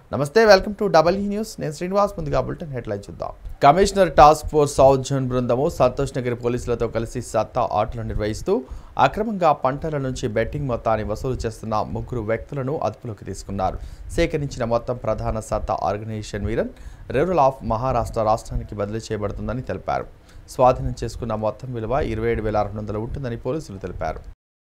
నమస్తే welcome to W news నేను శ్రీనివాస్ ముందుగా బులెటిన్ హెడ్లైన్ చూద్దాం commissioner task force south zone బృందము సంతోష్ నగర్ పోలీసులతో కలిసి సత్తా ఆటలు నిర్వహిస్తూ అక్రమంగా పంటల నుంచి బెట్టింగ్ మొత్తాన్ని వసూలు చేస్తున్న 3 వ్యక్తులను అదుపులోకి తీసుకున్నారు. సేకరించిన మొత్తం ప్రధాన సత్తా ఆర్గనైజేషన్ వీరన్ రూరల్ ఆఫ్ మహారాష్ట్ర రాష్ట్రానికి బదిలీ చేయబడుతుందని తెలిపారు. స్వాధీనం చేసుకున్న మొత్తం విలువ 27,600 ఉంటుందని పోలీసులు తెలిపారు.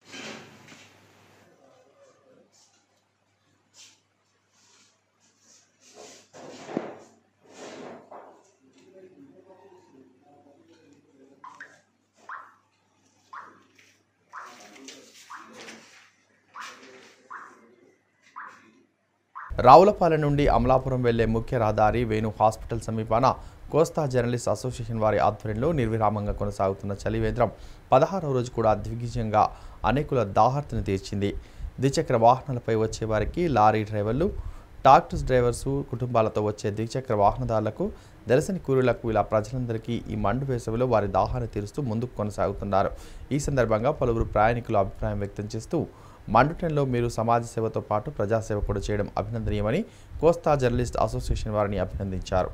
రావులపాలెం నుండి అమలాపురం వెళ్లే ముఖ్య రహదారి వేణు హాస్పిటల్ సమీపాన కోస్తా జర్నలిస్ట్ అసోసియేషన్ వారి ఆధ్వర్యంలో నిర్విరామంగా కొనసాగుతున్న చలివేంద్రం 16వ రోజు కూడా దిగ్విజయంగా అనేకుల దాహార్తిని తీర్చింది. ద్విచక్ర వాహనాలపై వచ్చే వారికి, లారీ డ్రైవర్లు, ట్రాక్టర్స్ డ్రైవర్సు, కుటుంబాలతో వచ్చే ద్విచక్ర వాహనదారులకు, దర్శని కూలీలకు ఇలా ప్రజలందరికీ ఈ మండు వేసవిలో వారి దాహాన్ని తీరుస్తూ ముందుకు కొనసాగుతున్నారు. ఈ సందర్భంగా పలువురు ప్రయాణికులు అభిప్రాయం వ్యక్తం చేస్తూ మండుటెన్లో మీరు సమాజ సేవతో పాటు ప్రజాసేవ కూడా చేయడం అభినందనీయమని కోస్తా జర్నలిస్ట్ అసోసియేషన్ వారిని అభినందించారు.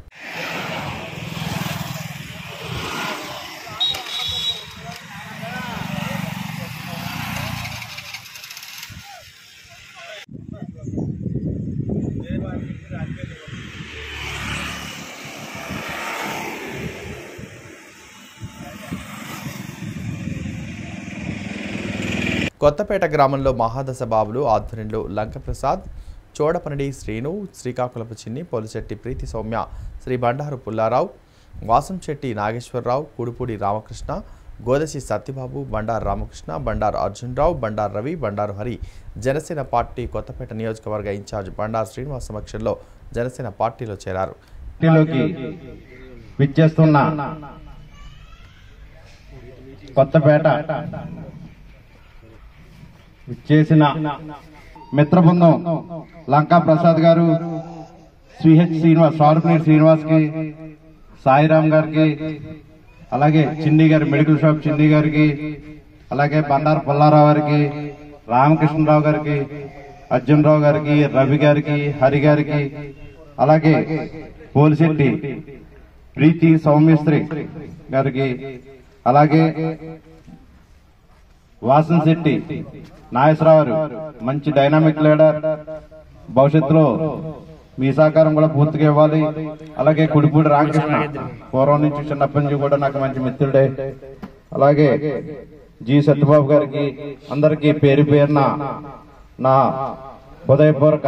కొత్తపేట గ్రామంలో మహాదశ బాబులు ఆధ్వర్యంలో లంకప్రసాద్, చోడపనడి శ్రీను, శ్రీకాకుళపు చిన్ని, పోలిశెట్టి ప్రీతి సౌమ్య, శ్రీ బండారు పుల్లారావు, వాసంశెట్టి నాగేశ్వరరావు, కుడుపూడి రామకృష్ణ, గోదశి సత్యబాబు, బండారు రామకృష్ణ, బండారు అర్జునరావు, బండారు రవి, బండారు హరి జనసేన పార్టీ కొత్తపేట నియోజకవర్గ ఇన్ఛార్జ్ బండారు శ్రీనివాస్ సమక్షంలో జనసేన పార్టీలో చేరారు. కొత్తపేట చేసిన మిత్ర బృందం లంకా ప్రసాద్ గారు, సిహెచ్ శ్రీనివాస్, సార్పనీర్ శ్రీనివాస్ కి, సాయిరామ్ గారికి, అలాగే చిన్ని గారి మెడికల్ షాప్ చిన్ని గారికి, అలాగే బండారు పుల్లారావు గారికి, రామకృష్ణరావు గారికి, అర్జునరావు గారికి, రవి గారికి, హరి గారికి, అలాగే పోలిశెట్టి ప్రీతి సౌమ్యశ్రీ గారికి, అలాగే వాసంశెట్టి నాగేశ్వరరావు మంచి డైనామిక్ లీడర్, భవిష్యత్తులో మీ సహకారం కూడా పూర్తిగా ఇవ్వాలి. అలాగే కుడిపూడి రామకృష్ణ పూర్వం నుంచి చిన్నప్పటి నుంచి కూడా నాకు మంచి మిత్రుడే. అలాగే జి సత్యబాబు గారికి, అందరికీ పేరు పేరున నా హృదయపూర్వక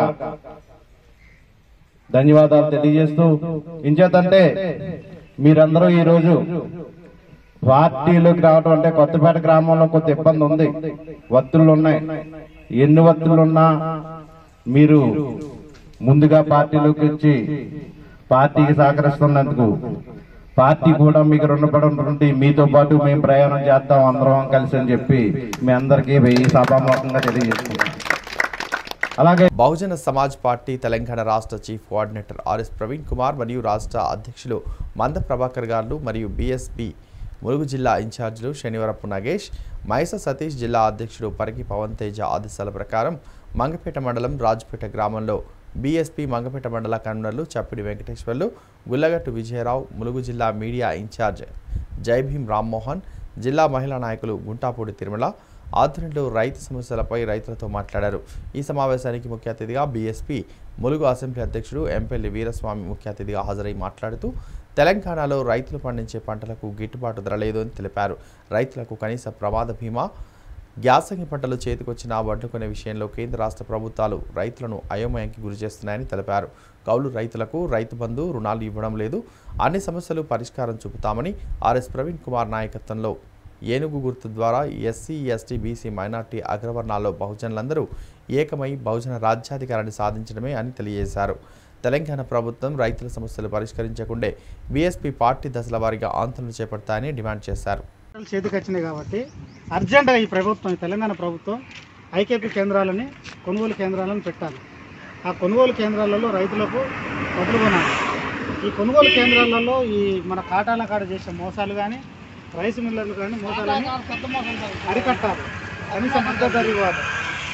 ధన్యవాదాలు తెలియజేస్తూ, ఇంచేతంటే మీరందరూ ఈరోజు పార్టీలోకి రావడం అంటే కొత్తపేట గ్రామంలో కొంత ఇబ్బంది ఉంది, ఒత్తిళ్లు ఉన్నాయి. ఎన్ని ఒత్తిళ్లున్నా మీరు ముందుగా పార్టీలోకి వచ్చి పార్టీకి సహకరిస్తున్నందుకు పార్టీ కూడా మీకు రుణపడి ఉంటుంది. మీతో పాటు మేము ప్రయాణం చేస్తాం అందరం కలిసి అని చెప్పి మీ అందరికీ సభాముఖంగా తెలియజేస్తున్నాం. అలాగే బహుజన సమాజ్ పార్టీ తెలంగాణ రాష్ట్ర chief coordinator RS Praveen Kumar మరియు రాష్ట్ర అధ్యక్షులు మంద ప్రభాకర్ గారు మరియు బీఎస్పీ ములుగు జిల్లా ఇన్ఛార్జీలు శనివరపు నగేష్, మైస సతీష్, జిల్లా అధ్యక్షుడు పరిగి పవన్ తేజ ఆదేశాల ప్రకారం మంగపేట మండలం రాజపేట గ్రామంలో బీఎస్పీ మంగపేట మండల కన్వీనర్లు చప్పిడి వెంకటేశ్వర్లు, గుల్లగట్టు విజయరావు, ములుగు జిల్లా మీడియా ఇన్ఛార్జ్ జైభీం రామ్మోహన్, జిల్లా మహిళా నాయకులు గుంటాపూడి తిరుమల ఆధ్వర్యంలో రైతు సమస్యలపై రైతులతో మాట్లాడారు. ఈ సమావేశానికి ముఖ్య అతిథిగా బీఎస్పీ ములుగు అసెంబ్లీ అధ్యక్షుడు ఎంపెల్లి వీరస్వామి ముఖ్య అతిథిగా హాజరై మాట్లాడుతూ తెలంగాణలో రైతులు పండించే పంటలకు గిట్టుబాటు ధర లేదు అని తెలిపారు. రైతులకు కనీస ప్రమాద బీమా, గ్యాసంగి పంటలు చేతికొచ్చిన వడ్లు కొనే విషయంలో కేంద్ర రాష్ట్ర ప్రభుత్వాలు రైతులను అయోమయానికి గురి చేస్తున్నాయని తెలిపారు. కౌలు రైతులకు రైతు బంధు రుణాలు ఇవ్వడం లేదు, అన్ని సమస్యలు పరిష్కారం చూపుతామని ఆర్ఎస్ ప్రవీణ్ కుమార్ నాయకత్వంలో ఏనుగు గుర్తు ద్వారా ఎస్సీ, ఎస్టీ, బీసీ, మైనార్టీ అగ్రవర్ణాల్లో బహుజనులందరూ ఏకమై బహుజన రాజ్యాధికారాన్ని సాధించడమే అని తెలియజేశారు. తెలంగాణ ప్రభుత్వం రైతుల సమస్యలు పరిష్కరించకుండే బీఎస్పీ పార్టీ దశల వారీగా ఆందోళనలు చేపడతాయని డిమాండ్ చేశారు. చేతికి వచ్చినాయి కాబట్టి అర్జెంటుగా ఈ ప్రభుత్వం, తెలంగాణ ప్రభుత్వం ఐకేపీ కేంద్రాలని, కొనుగోలు కేంద్రాలను పెట్టాలి. ఆ కొనుగోలు కేంద్రాలలో రైతులకు వడ్లు కొనాలి. ఈ కొనుగోలు కేంద్రాలలో ఈ మన కాటాల కాడ చేసే మోసాలు కానీ, రైస్ మిల్లర్లు కానీ మోసాలని అరికట్టాలి. కనీస మద్దతు ధర ఇవ్వాలి.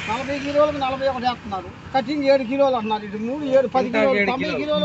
40 కిలోలకు 41 వేస్తున్నారు. కటింగ్ 7 కిలోలు అన్నారు. ఇది 3 7 10 కిలోలు 90 కిలోలు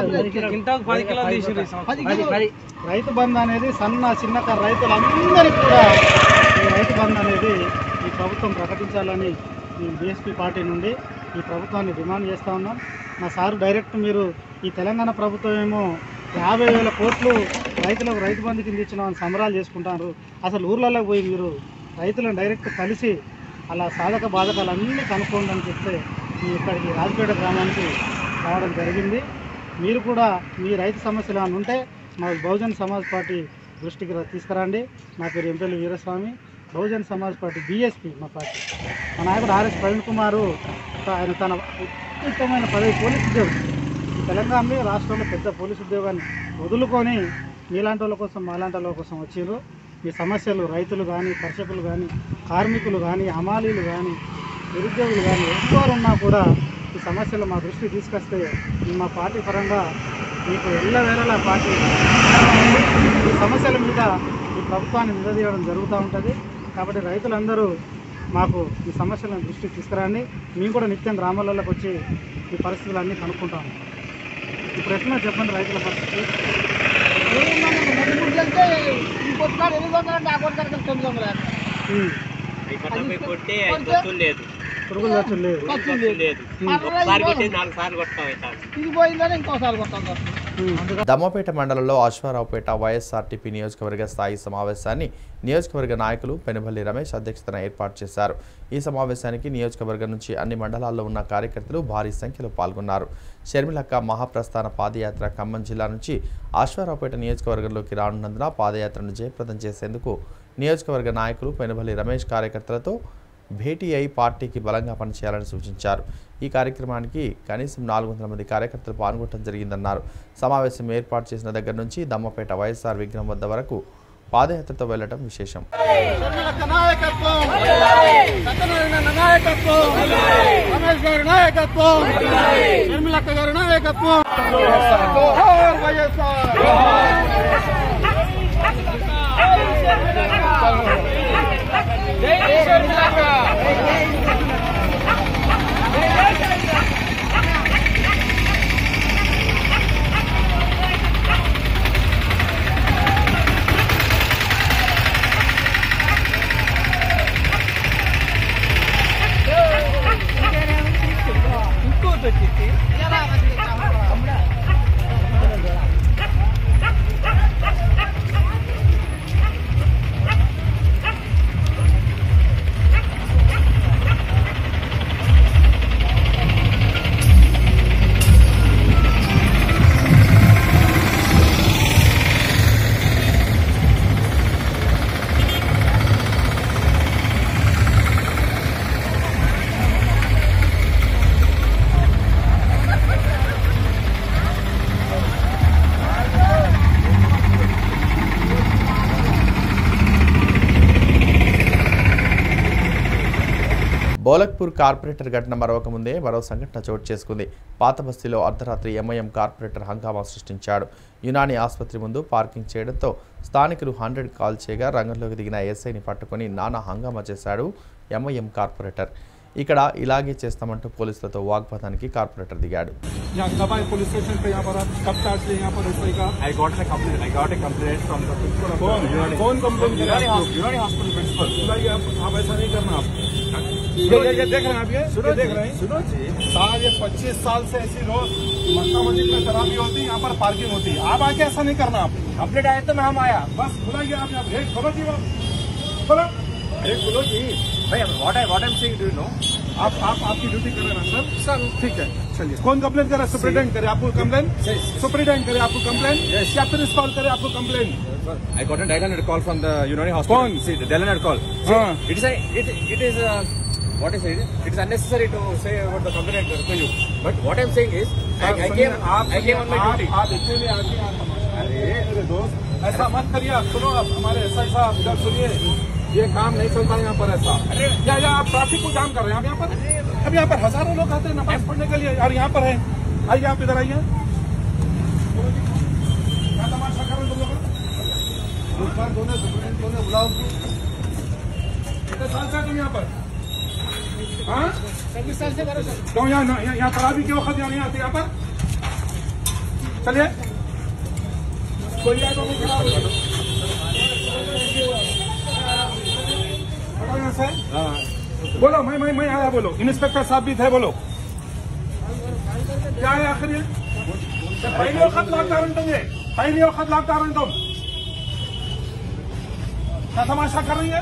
రైతు బంధు అనేది సన్న చిన్నకారు రైతులందరికీ కూడా ఈ రైతు బంధు అనేది ఈ ప్రభుత్వం ప్రకటించాలని ఈ బీఎస్పీ పార్టీ నుండి ఈ ప్రభుత్వాన్ని డిమాండ్ చేస్తూ ఉన్నాం. మా సారు డైరెక్ట్ మీరు ఈ తెలంగాణ ప్రభుత్వం ఏమో 50,000 కోట్లు రైతులకు రైతు బంధు కింద ఇచ్చినామని సంబరాలు చేసుకుంటారు. అసలు ఊర్లలో పోయి మీరు రైతులను డైరెక్ట్ కలిసి అలా సాధక బాధకాలు అన్నీ కనుక్కోండి అని చెప్తే మీ ఇక్కడికి రాజపేట గ్రామానికి రావడం జరిగింది. మీరు కూడా మీ రైతు సమస్యలు ఏమైనా ఉంటే మా బహుజన్ సమాజ్ పార్టీ దృష్టికి తీసుకురండి. నా పేరు ఎంపల్లి వీరస్వామి, బహుజన్ సమాజ్ పార్టీ బీఎస్పీ మా పార్టీ. మా నాయకుడు ఆర్ఎస్ ప్రవీణ్ కుమారు ఆయన తన ఉత్తమమైన పదవి పోలీసు ఉద్యోగం ఈ తెలంగాణలో రాష్ట్రంలో పెద్ద పోలీసు ఉద్యోగాన్ని వదులుకొని మీలాంటి వాళ్ళ కోసం మాలాంటి వాళ్ళ కోసం వచ్చారు. ఈ సమస్యలు రైతులు కానీ, కర్షకులు కానీ, కార్మికులు కానీ, హమాలీలు కానీ, నిరుద్యోగులు కానీ ఎవరు ఉన్నా కూడా ఈ సమస్యలు మా దృష్టికి తీసుకొస్తే మా పార్టీ పరంగా మీకు ఎల్లవేళలా పార్టీ ఈ సమస్యల మీద ఈ ప్రభుత్వాన్ని నిలదీయడం జరుగుతూ ఉంటుంది. కాబట్టి రైతులందరూ మాకు ఈ సమస్యలను దృష్టికి తీసుకురండి. మేము కూడా నిత్యం గ్రామాలలోకి వచ్చి ఈ పరిస్థితులన్నీ కనుక్కుంటాము. ఇప్పుడు ఎట్లా చెప్పండి రైతుల పరిస్థితి? పురుగులు ఖర్చులు లేదు. దమ్మపేట మండలంలో అశ్వారావుపేట వైఎస్ఆర్టీపీ నియోజకవర్గ స్థాయి సమావేశాన్ని నియోజకవర్గ నాయకులు పెనుబల్లి రమేష్ అధ్యక్షతన ఏర్పాటు చేశారు. ఈ సమావేశానికి నియోజకవర్గం నుంచి అన్ని మండలాల్లో ఉన్న కార్యకర్తలు భారీ సంఖ్యలో పాల్గొన్నారు. షర్మిలక్క మహాప్రస్థాన పాదయాత్ర ఖమ్మం జిల్లా నుంచి అశ్వారావుపేట నియోజకవర్గంలోకి రానున్నందున పాదయాత్రను జయప్రదం చేసేందుకు నియోజకవర్గ నాయకులు పెనుబల్లి రమేష్ కార్యకర్తలతో భేటీ అయి పార్టీకి బలంగా పనిచేయాలని సూచించారు. ఈ కార్యక్రమానికి కనీసం 400 మంది కార్యకర్తలు పాల్గొనడం జరిగిందన్నారు. సమావేశం ఏర్పాటు చేసిన దగ్గర నుంచి దమ్మపేట వైఎస్ఆర్ విగ్రహం వద్ద వరకు పాదయాత్రతో వెళ్లడం విశేషం. బోలక్పూర్ కార్పొరేటర్ ఘటన మరొక ముందే మరో సంఘటన చోటు చేసుకుంది. పాత బస్తీలో అర్ధరాత్రి ఎంఐఎం కార్పొరేటర్ హంగామా సృష్టించాడు. యునాని ఆసుపత్రి ముందు పార్కింగ్ చేయడంతో స్థానికులు 100 కాల్ చేయగా రంగంలోకి దిగిన ఎస్ఐని పట్టుకొని నానా హంగామా చేశాడు ఎంఐఎం కార్పొరేటర్. ఇక్కడ ఇలాగే చేస్తామంటూ పోలీసులతో వాగ్వాదానికి కార్పొరేటర్ దిగాడు. देख रहे हैं आप, ये देख रहे हैं, सुनो जी, 25 साल से ऐसी रोज मक्का मस्जिद में शराबी होती, यहाँ पर पार्किंग होती है. आप आके ऐसा नहीं करना. आप अपने डायरेक्ट तो में हम आया, बस बुलाइए आप यहाँ रेट खोलो जी, बोलो रेट बोलो जी भाई. What I am saying, do you know, आप आपकी ड्यूटी कर रहे हैं सर. ठीक है, चलिए. कौन कंप्लेन करे? सुप्रिटेंडेंट करे आपको कंप्लेन? सुप्रिटेंडेंट करे आपको कंप्लेन या फिर कॉल करे आपको complain? I got a dial-and call from the Unani hospital. कौन? See, the dial-and call. It is what is it? It is unnecessary to say about the complaint to you. But what I am saying is, I came on my duty. आप इतने आदमी अरे मेरे दोस्त, ऐसा मत करिए. आप सुनो, आप हमारे एसआई साहब इधर सुनिए, ये काम नहीं चलता यहाँ पर ऐसा. या आप ट्रैफिक को जाम कर रहे हैं. आप यहाँ पर, अब यहाँ पर हजारों लोग आते हैं नमाज पढ़ने के लिए और यहाँ पर है. आइए आप इधर आइए. क्या तमाशा कर रहे हो तुम लोग? दोनों बुलाओ. कितने साल से तुम यहाँ पर? हाँ 26 साल से करो सर। तो यहाँ तरावी के वक्त यहाँ नहीं आते यहाँ पर। चलिए कोई आए तो नहीं खराब हो जाता। यहाँ से बोलो मैं आया बोलो। इंस्पेक्टर साहब भी थे बोलो क्या है आखिर ये पहले वक्त लॉकडाउन पहले वक्त लॉकडाउन तुम क्या तमाशा कर रही है।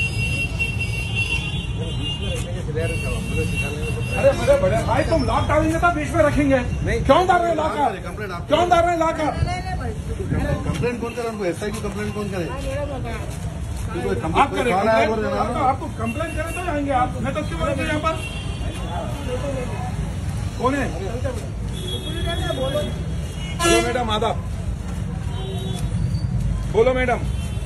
अरे बड़े बड़े भाई तुम लॉक डालेंगे तो बीच में रखेंगे क्यों डाल रहे हैं लॉकर क्यों डाल रहे हैं लॉकर। कंप्लेंट कौन करे उनको एसआई की कंप्लेंट कौन करे। आप करें आपको कंप्लेंट करें तो जाएंगे आप मैं तो क्यों बोलेंगे यहाँ पर कौन है। बोलो मैडम आदाब बोलो मैडम।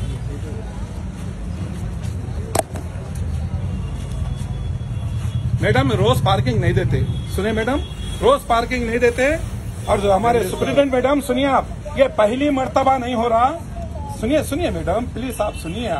मैडम रोज पार्किंग नहीं देते सुने मैडम रोज पार्किंग नहीं देते। और जो हमारे सुप्रिटेंडेंट मैडम सुनिए आप ये पहली मर्तबा नहीं हो रहा। सुनिए मैडम प्लीज आप सुनिए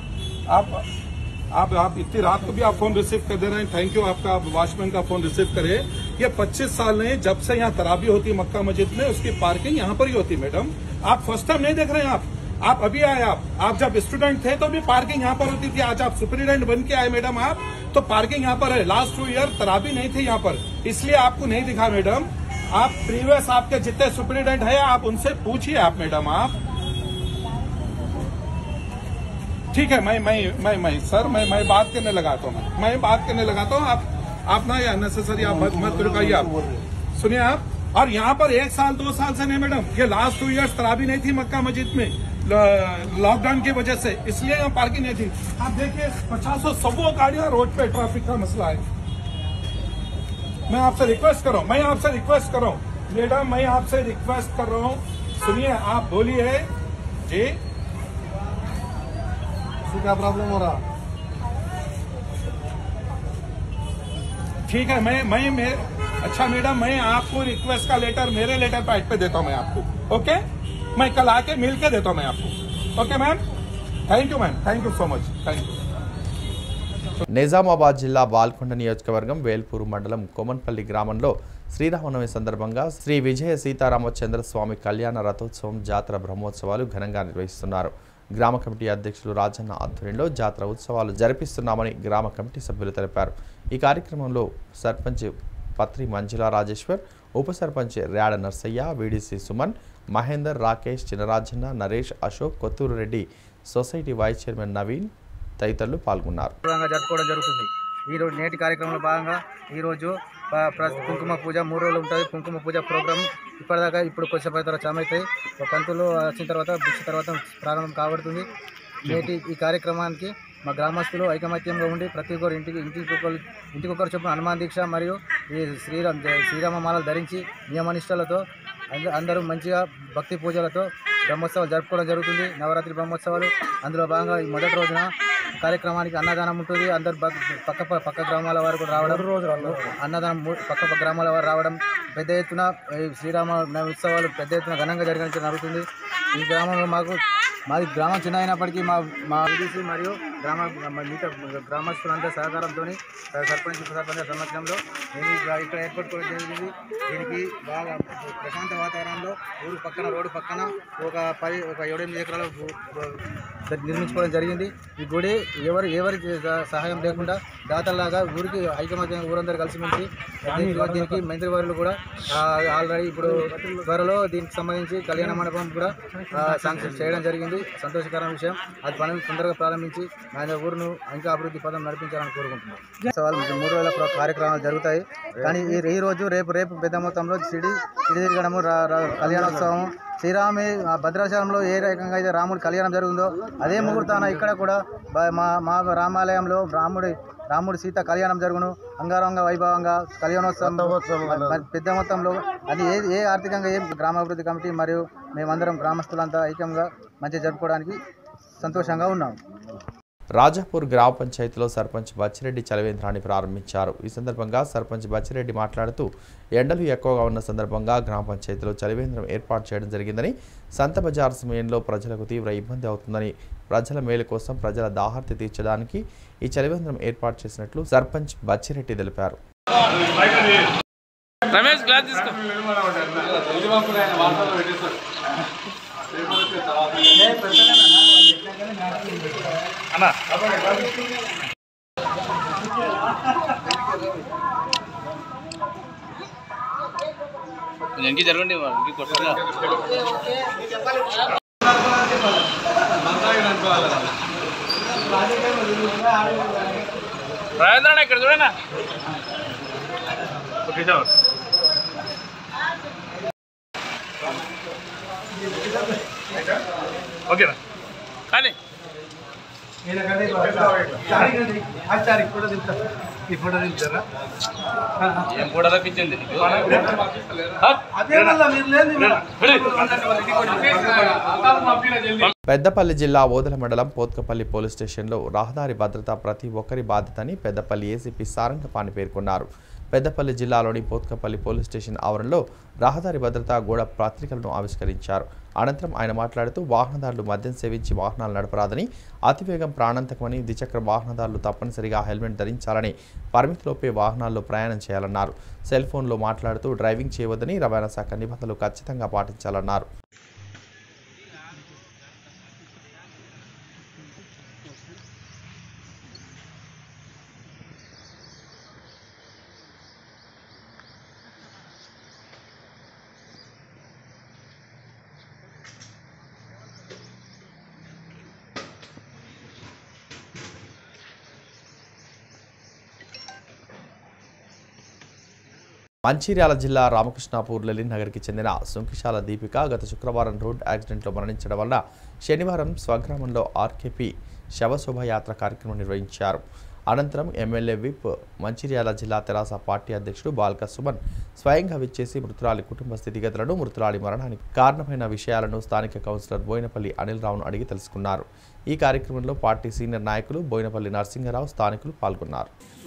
आप इतनी रात को भी आप फोन रिसीव कर दे रहे हैं। थैंक यू आपका वॉचमैन का फोन रिसीव करे। ये 25 साल नहीं जब से यहाँ तराबी होती मक्का मस्जिद में उसकी पार्किंग यहाँ पर ही होती मैडम। आप फर्स्ट टाइम नहीं देख रहे हैं आप अभी आए आप जब स्टूडेंट थे तो भी पार्किंग यहाँ पर होती थी। आज आप सुप्रिटेंडेंट बन के आए मैडम आप तो पार्किंग यहाँ पर है। लास्ट 2 ईयर तराबी नहीं थी यहाँ पर इसलिए आपको नहीं दिखा मैडम। आप प्रीवियस आपके जितने सुप्रिटेंडेंट है आप उनसे पूछिए आप मैडम आप ठीक है। मैं सर मैं बात करने लगाता हूँ मैं बात करने लगाता हूँ। आप ना ये अननेसेसरी आप मत रुकाइए आप सुनिए आप। और यहाँ पर 1 साल 2 साल से नहीं मैडम ये लास्ट 2 ईयर्स तराबी नहीं थी मक्का मस्जिद में लॉकडाउन की वजह से इसलिए यहाँ पार्किंग नहीं थी। आप देखिए 50-100 गाड़ियां रोड पे ट्रैफिक का मसला है। मैं आपसे रिक्वेस्ट कर रहा हूँ मैडम मैं आपसे रिक्वेस्ट कर रहा हूँ सुनिए आप बोलिए जी क्या प्रॉब्लम हो रहा। ठीक है मैं अच्छा मैडम मैं आपको रिक्वेस्ट का लेटर मेरे लेटर पैड पे देता हूँ मैं आपको ओके। मैं कल आके मिल के देता हूँ मैं आपको okay ma'am. Thank you so much thank you. Nizamabad జిల్లా బాల్కొండ నియోజకవర్గం వేల్పూరు మండలం కొమన్పల్లి గ్రామంలో శ్రీరామనవమి సందర్భంగా శ్రీ విజయ సీతారామచంద్ర స్వామి కళ్యాణ రథోత్సవం జాతర బ్రహ్మోత్సవాలు ఘనంగా నిర్వహిస్తున్నారు. గ్రామ కమిటీ అధ్యక్షులు రాజన్న ఆధ్వర్యంలో జాతర ఉత్సవాలు జరిపిస్తున్నామని గ్రామ కమిటీ సభ్యులు తెలిపారు. ఈ కార్యక్రమంలో సర్పంచ్ పత్రి మంజుల రాజేశ్వర్, ఉప sarpanch Ryada Narsaiah, VDC Suman, Mahender, Rakesh, Chinarajanna, Naresh, Ashok, Kotturu Reddy, society vice chairman Naveen తదితరులు పాల్గొన్నారు. జరుపుకోవడం జరుగుతుంది. ఈరోజు నేటి కార్యక్రమంలో భాగంగా ఈరోజు కుంకుమ పూజ 3 రోజులు ఉంటుంది. కుంకుమ పూజ ప్రోగ్రామ్ ఇప్పటిదాకా ఇప్పుడు కొద్దిసేపు తర్వాత చామవుతాయి. పంతులు వచ్చిన తర్వాత భిక్ష తర్వాత ప్రారంభం కాబడుతుంది. నేటి ఈ కార్యక్రమానికి మా గ్రామస్తులు ఐకమత్యంగా ఉండి ప్రతి ఒక్కరు ఇంటికొకరు చొప్పున హనుమాన్ దీక్ష మరియు ఈ శ్రీరామమాలలు ధరించి నియమనిష్టలతో అందరూ మంచిగా భక్తి పూజలతో బ్రహ్మోత్సవాలు జరుపుకోవడం జరుగుతుంది. నవరాత్రి బ్రహ్మోత్సవాలు అందులో భాగంగా ఈ మొదటి రోజున కార్యక్రమానికి అన్నదానం ఉంటుంది. అందరు పక్క గ్రామాల వారు కూడా రావడం అన్నదానం పక్క గ్రామాల వారు రావడం పెద్ద ఎత్తున శ్రీరామ ఉత్సవాలు పెద్ద ఎత్తున ఘనంగా జరగడం జరుగుతుంది. ఈ గ్రామంలో మాది గ్రామం చిన్న అయినప్పటికీ మా విడిసి మరియు మిగతా గ్రామస్తులందరి సహకారంతో సర్పంచ్ సంవత్సరంలో మేము ఇక్కడ ఏర్పడుకోవడం జరిగింది. దీనికి బాగా ప్రశాంత వాతావరణంలో రోడ్డు పక్కన ఒక 7-8 ఎకరాలు నిర్మించుకోవడం జరిగింది. ఈ గుడి ఎవరి సహాయం లేకుండా దాతల్లాగా ఊరికి ఐకమత్యంగా ఊరందరూ కలిసిమెలిసి దీనికి మంత్రివర్యులు కూడా ఆల్రెడీ ఇప్పుడు త్వరలో దీనికి సంబంధించి కళ్యాణ మండపం కూడా శాంక్షన్ చేయడం జరిగింది. సంతోషకరమైన విషయం. అది పనులు తొందరగా ప్రారంభించి ఆయన ఊరును ఇంకా అభివృద్ధి పదం నడిపించాలని కోరుకుంటున్నాం. 3 రోజుల కార్యక్రమాలు జరుగుతాయి. కానీ ఈ రోజు రేపు పెద్ద మొత్తంలో సిడి తిరగడము కళ్యాణోత్సవం శ్రీరామి భద్రాచలంలో ఏ రకంగా అయితే రాముడి కళ్యాణం జరుగుతుందో అదే ముహూర్తాన ఇక్కడ కూడా మా రామాలయంలో రాముడి సీత కళ్యాణం జరుగును. అంగరంగ వైభవంగా కళ్యాణోత్సవం పెద్ద మొత్తంలో అది ఏ ఆర్థికంగా ఏ గ్రామాభివృద్ధి కమిటీ మరియు మేమందరం గ్రామస్తులంతా ఐక్యంగా మంచిగా జరుపుకోవడానికి సంతోషంగా ఉన్నాం. రాజాపూర్ గ్రామ పంచాయతీలో సర్పంచ్ బచ్చిరెడ్డి చలవేంద్రాన్ని ప్రారంభించారు. ఈ సందర్భంగా సర్పంచ్ బచ్చిరెడ్డి మాట్లాడుతూ ఎండలు ఎక్కువగా ఉన్న సందర్భంగా గ్రామ పంచాయతీలో చలివేంద్రం ఏర్పాటు చేయడం జరిగిందని, సంత బజార్ సమయంలో ప్రజలకు తీవ్ర ఇబ్బంది అవుతుందని ప్రజల మేలు కోసం ప్రజల దాహార్తి తీర్చడానికి ఈ చలివేంద్రం ఏర్పాటు చేసినట్లు సర్పంచ్ బచ్చిరెడ్డి తెలిపారు. జరగండి రాజేంద్ర ఇక్కడ చూడనా ఓకేనా కానీ ఏం కూడా రప్పించింది పెద్దపల్లి జిల్లా ఓదెల మండలం పోత్కపల్లి పోలీస్ స్టేషన్లో రహదారి భద్రత ప్రతి ఒక్కరి బాధ్యతని పెద్దపల్లి ఏసీపీ సారంగపాణి పేర్కొన్నారు. పెద్దపల్లి జిల్లాలోని పోత్కపల్లి పోలీస్ స్టేషన్ ఆవరణలో రహదారి భద్రతా గోడ పత్రికలను ఆవిష్కరించారు. అనంతరం ఆయన మాట్లాడుతూ వాహనదారులు మద్యం సేవించి వాహనాలు నడపరాదని, అతివేగం ప్రాణాంతకమని, ద్విచక్ర వాహనదారులు తప్పనిసరిగా హెల్మెట్ ధరించాలని, పరిమితిలోపే వాహనాల్లో ప్రయాణం చేయాలన్నారు. సెల్ ఫోన్లో మాట్లాడుతూ డ్రైవింగ్ చేయవద్దని, రవాణా శాఖ నిబంధనలు ఖచ్చితంగా పాటించాలన్నారు. మంచిర్యాల జిల్లా రామకృష్ణాపూర్ లలిన్ నగర్కి చెందిన సుంకిశాల దీపిక గత శుక్రవారం రోడ్ యాక్సిడెంట్లో మరణించడం వల్ల శనివారం స్వగ్రామంలో ఆర్కేపీ శవశోభయాత్ర కార్యక్రమం నిర్వహించారు. అనంతరం ఎమ్మెల్యే విప్ మంచిర్యాల జిల్లా తెరాస పార్టీ అధ్యక్షుడు బాల్క సుమన్ స్వయంగా విచ్చేసి మృతురాలి కుటుంబ స్థితిగతులను, మృతురాలి మరణానికి కారణమైన విషయాలను స్థానిక కౌన్సిలర్ బోయినపల్లి అనిల్ రావును అడిగి తెలుసుకున్నారు. ఈ కార్యక్రమంలో పార్టీ సీనియర్ నాయకులు బోయినపల్లి నరసింగరావు, స్థానికులు పాల్గొన్నారు.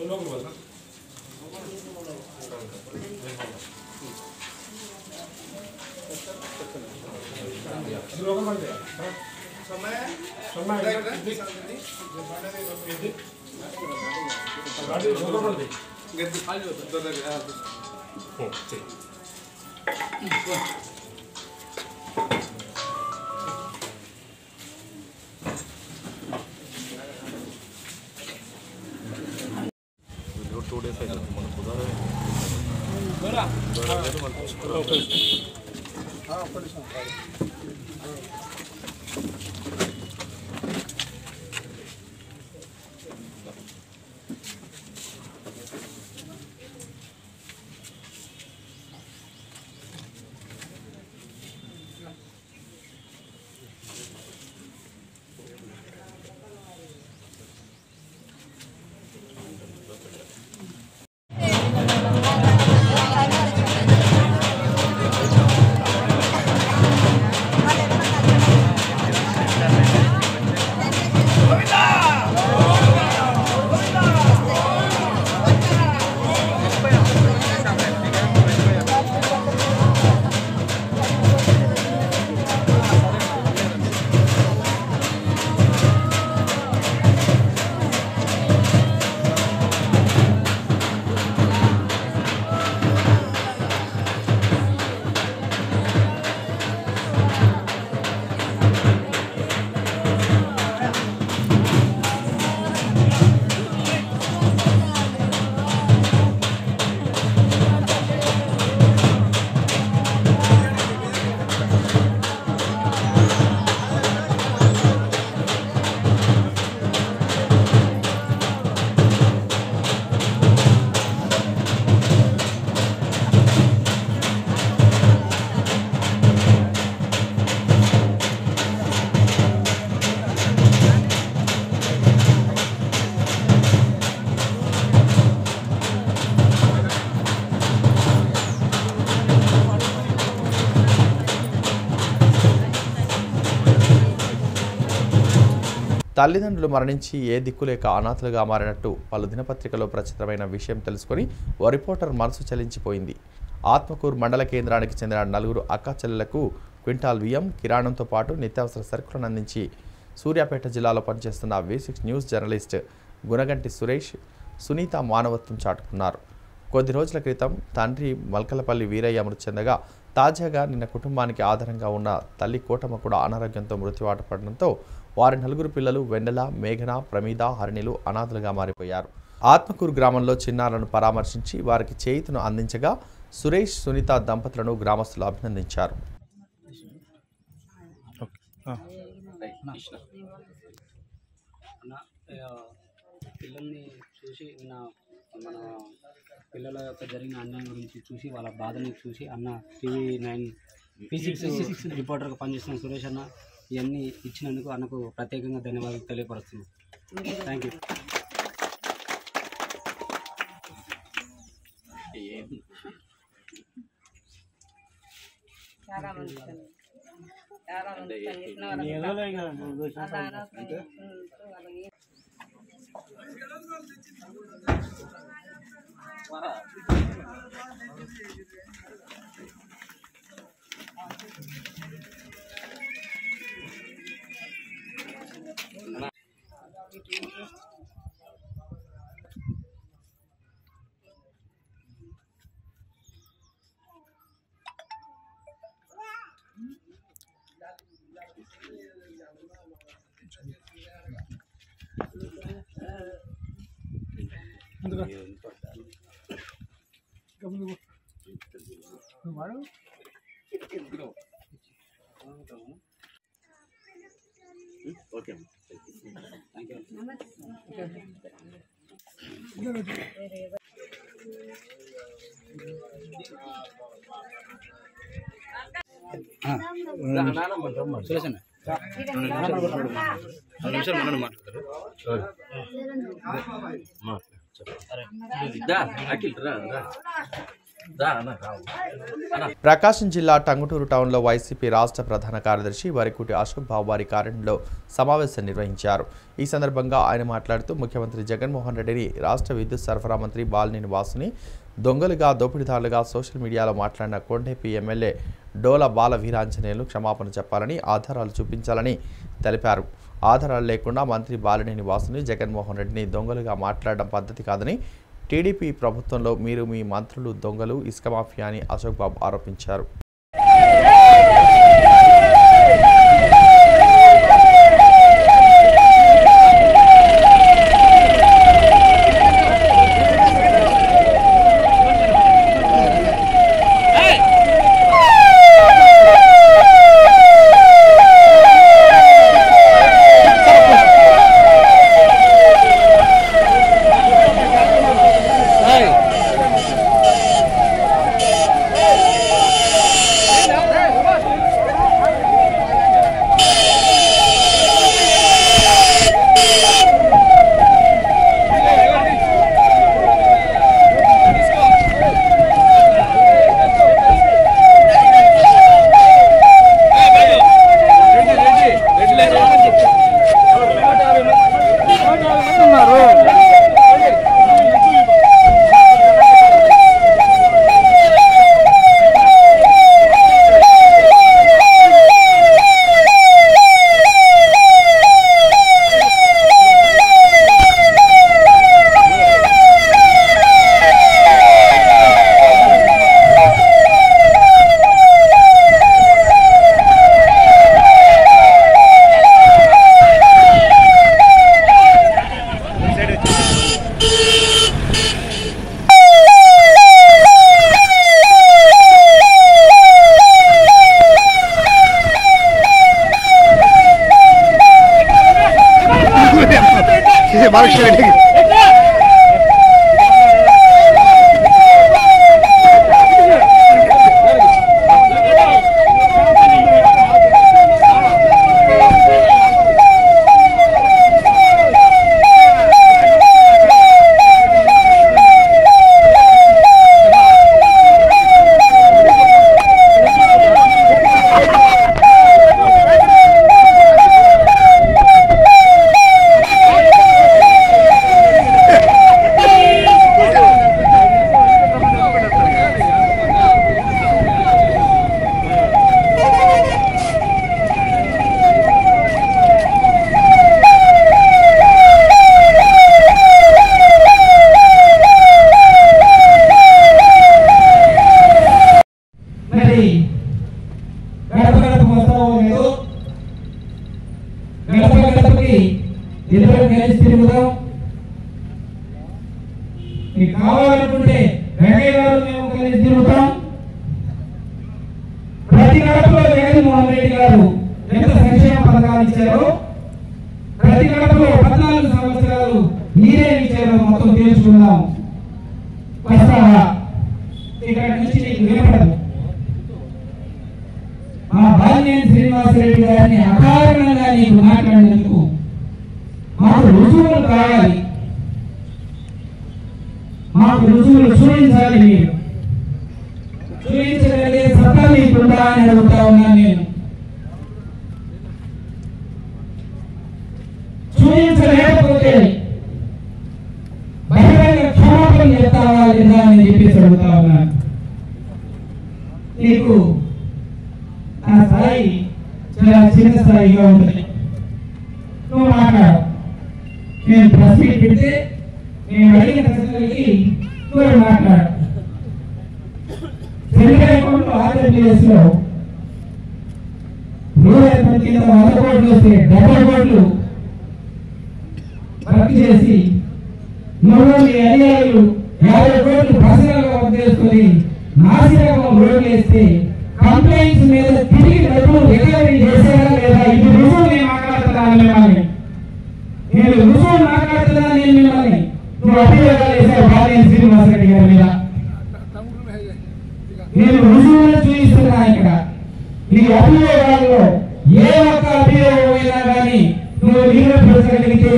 తల్లిదండ్రులు మరణించి ఏ దిక్కులేక అనాథలుగా మారినట్టు పలు దినపత్రికలో ప్రచురితమైన విషయం తెలుసుకుని ఓ రిపోర్టర్ మనసు చలించిపోయింది. ఆత్మకూరు మండల కేంద్రానికి చెందిన 4 అక్కాచెల్లెలకు క్వింటాల్ బియ్యం, కిరాణంతో పాటు నిత్యావసర సరుకులను అందించి సూర్యాపేట జిల్లాలో పనిచేస్తున్న V6 news journalist Gunaganti Suresh Sunitha మానవత్వం చాటుకున్నారు. కొద్ది రోజుల క్రితం తండ్రి మల్కలపల్లి వీరయ్య మృతి చెందగా తాజాగా నిన్న కుటుంబానికి ఆధారంగా ఉన్న తల్లి కోటమ్మ కూడా అనారోగ్యంతో మృత్యువాత పడడంతో వారి 4 పిల్లలు వెన్నెల, మేఘన, ప్రమీద, హరిణిలు అనాథలుగా మారిపోయారు. ఆత్మకూరు గ్రామంలో చిన్నారులను పరామర్శించి వారికి చేయూతను అందించగా సురేష్, సునీత దంపతులను గ్రామస్తులు అభినందించారు. పిల్లల్ని చూసి మన పిల్లల యొక్క జరిగిన అన్యాయం గురించి చూసి వాళ్ళ బాధని చూసి అన్న TV9 V6 రిపోర్టర్గా పనిచేస్తున్న సురేష్ అన్న ఇవన్నీ ఇచ్చినందుకు అన్నకు ప్రత్యేకంగా ధన్యవాదాలు తెలియపరుస్తున్నాను. Thank you. ప్రకాశం జిల్లా టంగుటూరు టౌన్లో వైసీపీ రాష్ట్ర ప్రధాన కార్యదర్శి వరికుటి అశోక్ బాబు వారి కార్యాలయంలో సమావేశం నిర్వహించారు. ఈ సందర్భంగా ఆయన మాట్లాడుతూ ముఖ్యమంత్రి జగన్మోహన్ రెడ్డిని రాష్ట్ర విద్యుత్ సరఫరా మంత్రి బాలినేని వాసుని దొంగలుగా, దోపిడీదారులుగా సోషల్ మీడియాలో మాట్లాడిన కొండేపి ఎమ్మెల్యే డోల బాల వీరాంజనేయులు క్షమాపణ చెప్పాలని, ఆధారాలు చూపించాలని తెలిపారు. ఆధారాలు లేకుండా మంత్రి బాలినేని వాసుని, జగన్మోహన్ రెడ్డిని దొంగలుగా మాట్లాడడం పద్ధతి కాదని, టీడీపీ ప్రభుత్వంలో మీరు మీ మంత్రులు దొంగలు, ఇసుక మాఫియా అని అశోక్ బాబు ఆరోపించారు. మీకు కావాలనుకుంటే వెంకయ్య గారు మేము కలిసి తిరుగుతాం. ప్రతి గడపలో జగన్మోహన్ రెడ్డి గారు ఎంత సంక్షేమ పథకాలు ఇచ్చారో, ప్రతి గడపలో 14 సంవత్సరాలు మీరేం ఇచ్చారో మొత్తం తెలుసుకుందాం. వస్తావా? ఇక్కడ నుంచి నీకు వినపడదు. మా బాలినేని శ్రీనివాసరెడ్డి గారిని అకారణంగా నీకు మాట్లాడినందుకు మాకు రుజువులు కావాలి, మాకు రుజువులు చూపించాలి. మీరు చూపించగలిగే సత్తా మీకుందా అని అడుగుతా ఉన్నాను నేను. చూపించలేకపోతే బహిరంగ క్షమాపణ చెప్తావా లేదా అని చెప్పేసి అడుగుతా ఉన్నాను. నీకు ఆ స్థాయి చాలా చిన్న స్థాయిగా ఉంటుంది. నువ్వు మాట్లాడు. నేను ప్రెస్ మీట్ పెడితే నేను అడిగిన ప్రశ్నలకి నువ్వు మాట్లాడు. సెంట్రల్ అకౌంట్ ఆంధ్రప్రదేశ్ లో రూరల్ కింద 100 కోట్లు వస్తే 70 కోట్లు వర్క్ చేసి నువ్వు మీ అధికారులు 50 కోట్లు పర్సనల్ గా వర్క్ చేసుకుని నాసిరకం రోడ్లు వేస్తే కంప్లైంట్స్ మీద తిరిగి డబ్బులు రికవరీ చేశారా లేదా? ఇది రుజువు నేను మాట్లాడుతున్నాను మిమ్మల్ని. నేను రుజువు మాట్లాడుతున్నాను నేను మిమ్మల్ని. నువ్వు అభియోగాలు వేశావు బాలినేని శ్రీనివాసరెడ్డి గారి మీద. నేను రుజువులను చూపిస్తున్నా. ఇక్కడ నీ అభియోగాల్లో ఏ ఒక్క అభియోగం అయినా కానీ నువ్వు నిరూపించగలిగితే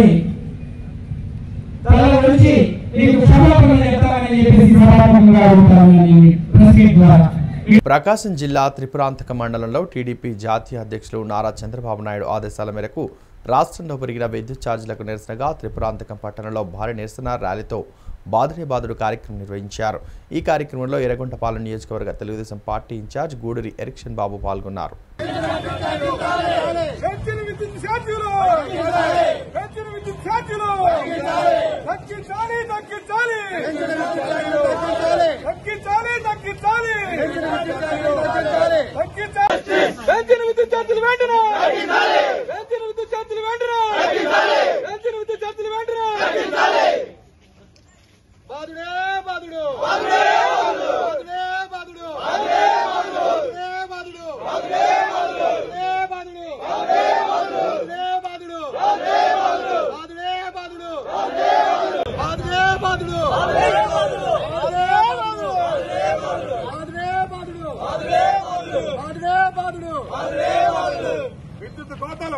తల నుంచి నీకు క్షమాపణ చెప్తానని చెప్పేసి సభాముఖంగా అడుగుతాను ప్రెస్ మీట్ ద్వారా. ప్రకాశం జిల్లా త్రిపురాంతక మండలంలో టీడీపీ జాతీయ అధ్యక్షులు నారా చంద్రబాబు నాయుడు ఆదేశాల మేరకు రాష్ట్రంలో పెరిగిన విద్యుత్ ఛార్జీలకు నిరసనగా త్రిపురాంతకం పట్టణంలో భారీ నిరసన ర్యాలీతో బాదుడే బాదుడు కార్యక్రమం నిర్వహించారు. ఈ కార్యక్రమంలో ఎర్రగొండపాలెం నియోజకవర్గ తెలుగుదేశం పార్టీ ఇన్ఛార్జ్ గూడూరి ఎరిక్షన్ బాబు పాల్గొన్నారు.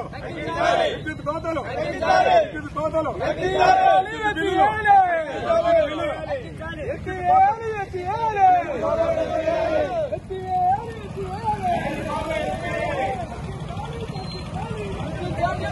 విద్యుత్ కోతలు